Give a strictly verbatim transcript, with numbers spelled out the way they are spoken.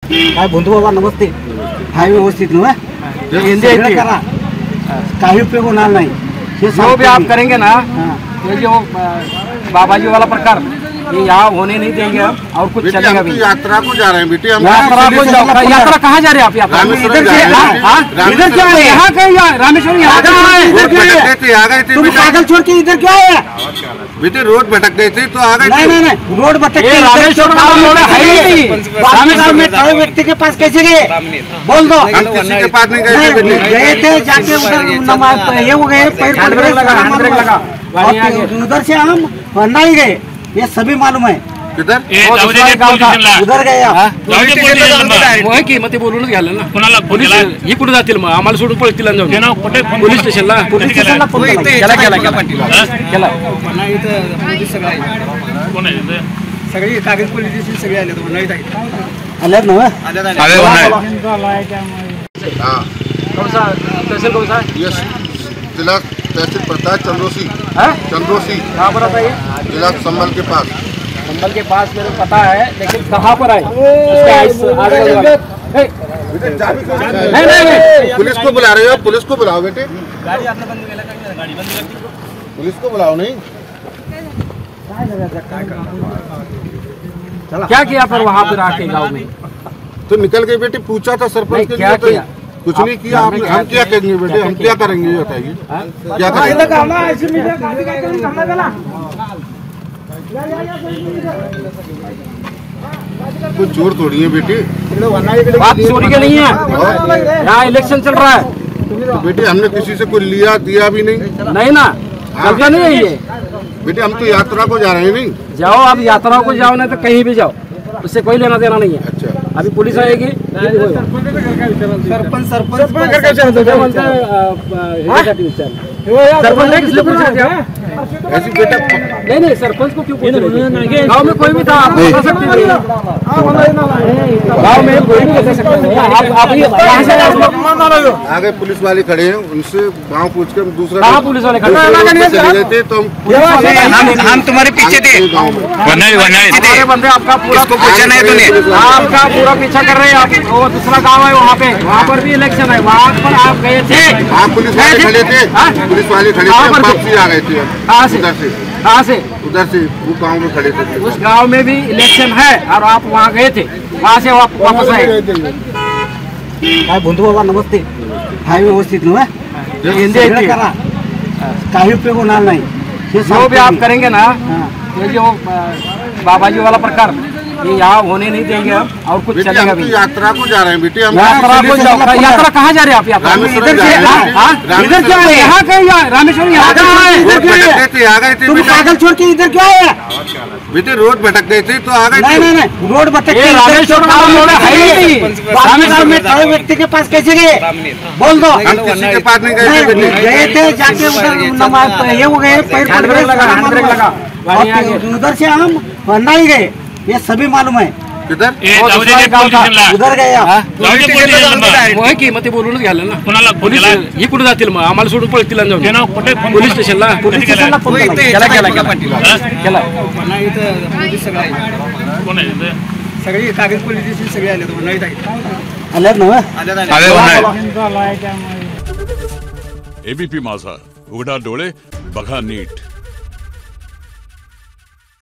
काय बंधू बाबा नमस्ते. हाय व्यवस्थित ना हिंदी करा, काही उपयोग होणार नाही. जो भी आप करेंगे ना, ये जो बाबा जी वाला प्रकार ये यहाँ होने नहीं देंगे हम, और कुछ चलेगा भी. यात्रा को जा रहे हैं बेटे हम. यात्रा को जाओ. यात्रा कहाँ जा रहे हैं आप? यात्रा इधर से. इधर क्या है? यहाँ का रामेश्वरम यहाँ का है. आ गए थे. तुम पागल छोड़ के इधर क्या है बेटे? रोड भटक गए थे तो आ गए. नहीं नहीं नहीं, रोड भटक गए. रामेश्वरम में खड़े व्यक्ति के पास कैसे गए? बोल दो. हम किसी के पास नहीं गए थे. गए थे जाके उधर ये हो गए, पैर लगा. उधर से हम नहीं गए, ये सभी मालूम है. किधर? उधर गए आप. आहे की मग ते बोलूनच घ्याल ना. पोलीस ही कुठे जातील मग? आम्हाला सोडून पळतील जाऊन पोलीस स्टेशनला. पोलीस स्टेशनला फोन केला. केला केला केला सगळी कागद पोलीस सगळे आले आल्यात ना. तहसील कौन सा? यस, जिला तहसील पड़ता है चंद्रोसी. चंद्रोसी कहाँ पर आता है? जिला संभल के पास. संभल के पास मेरे को पता है, लेकिन कहाँ पर है? नहीं नहीं, पुलिस को बुला रहे हो? पुलिस को बुलाओ बेटे. पुलिस को बुलाओ. नहीं क्या किया पर वहाँ पर आके गाँव में? तो निकल गए बेटे. पूछा था सरपंच के क्या लिए. किया? कुछ नहीं किया. हम हम क्या करेंगे बेटे? हम क्या करेंगे ये बताइए. क्या करेंगे? कुछ जोर थोड़ी है बेटे. बात चोरी के नहीं है, यहाँ इलेक्शन चल रहा है. तो बेटे हमने किसी से कुछ लिया दिया भी नहीं. नहीं ना, गलत नहीं है ये बेटे. हम तो यात्रा को जा रहे हैं. नहीं जाओ आप यात्रा को जाओ, नहीं तो कहीं भी जाओ, उससे कोई लेना देना नहीं है. अच्छा, अभी पुलिस आएगी. सरपंच सरपंच ऐसी बेटा. नहीं नहीं, सरपंच को क्यों पूछ रहे हैं? गाँव में कोई भी था, आप बता सकते थे. गाँव में कोई भी बता सकते थे. आप अभी कहाँ से आगे पुलिस वाले खड़े हैं, उनसे गाँव पूछ कर दूसरा. कहाँ पुलिस वाले खड़े चले थे तो हम तुम्हारे पीछे थे. हमारे बंदे आपका पूरा पूछा नहीं तूने. आपका पूरा पीछा कर रहे हैं. आप वो दूसरा गाँव है वहाँ पे, वहाँ पर भी इलेक्शन है, वहाँ पर आप गए थे. आप पुलिस वाले खड़े थे. पुलिस वाले खड़े थे, वापसी आ गए थे. कहाँ से? उधर से. कहाँ से? उधर से वो गाँव में खड़े थे. उस गांव में भी इलेक्शन है और आप वहाँ गए थे, वहाँ से वाप, वापस आए. काय बंधू बाबा नमस्ते. हाय व्यवस्थित ना हिंदी करा, काही उपयोग होणार नाही. जो भी आप करेंगे ना, ये जो बाबा जी वाला प्रकार ये यहाँ होने नहीं देंगे हम, और कुछ चलेगा भी. यात्रा को जा रहे हैं बेटे हम. यात्रा को जाओ. यात्रा कहाँ जा रहे हैं आप? यात्रा इधर से. इधर क्या है? यहाँ का रामेश्वरम यहाँ का है. रोड भटक गए थे. आ गए थे. तुम पागल छोड़ के इधर क्या है बेटे? रोड भटक गए थे तो आ गए. नहीं नहीं नहीं, रोड भटक गए. रामेश्वरम में खड़े व्यक्ति के पास कैसे गए? बोल दो. हम किसी के पास नहीं गए थे. गए थे जाके उधर ये हो गए, पैर लगा. उधर से हम नहीं गए, ये सभी मालूम है. किधर? उधर गए आप. आहे की मग ते बोलूनच घ्याल ना. पोलीस ही कुठे जातील मग? आम्हाला सोडून पळतील जाऊन पोलीस स्टेशनला. पोलीस स्टेशनला फोन केला. केला केला केला सगळी कागद पोलीस सगळे आले आल्यात ना. एबीपी माझा, उघडा डोळे बघा नीट.